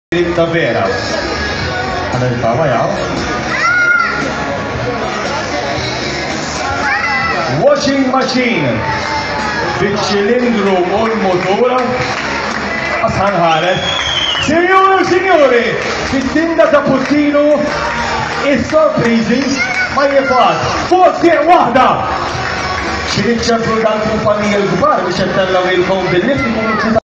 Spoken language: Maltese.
Davvero. Allora rifava, ja. Washing machine bil-ċilindru u l-motora għasħan ħalet. Signori, signori, fit-tinda ta' puttinu is-sorprizi ma jifat. Fuq tieq wahda! Xiriċċemplu dal-kumpanija l-gbar biex jattellaw il-kom bil-lift